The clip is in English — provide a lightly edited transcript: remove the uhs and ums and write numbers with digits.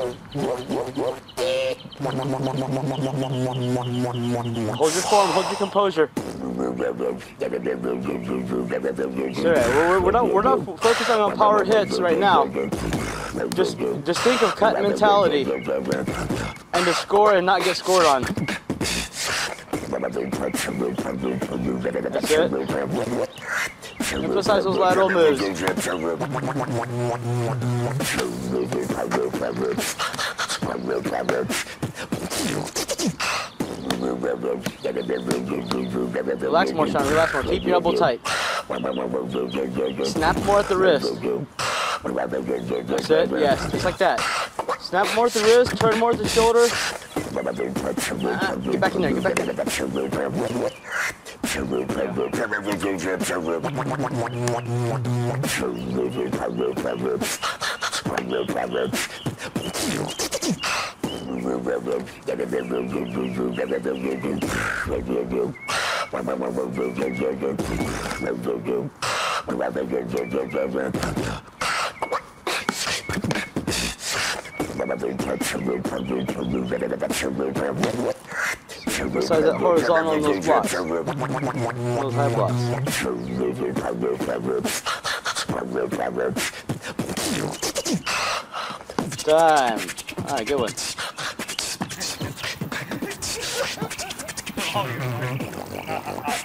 Hold your form, hold your composure. Sure, we're not focusing on power hits right now. Just think of cut mentality and to score and not get scored on. That's it. Emphasize those lateral moves. Relax more, Sean. Relax more. Keep your elbow tight. Snap more at the wrist. That's it. Yes, just like that. Snap more at the wrist. Turn more at the shoulder. Get back in there. Get back in there. Besides that horizontal on those blocks. Those high blocks. Time. Alright, good one.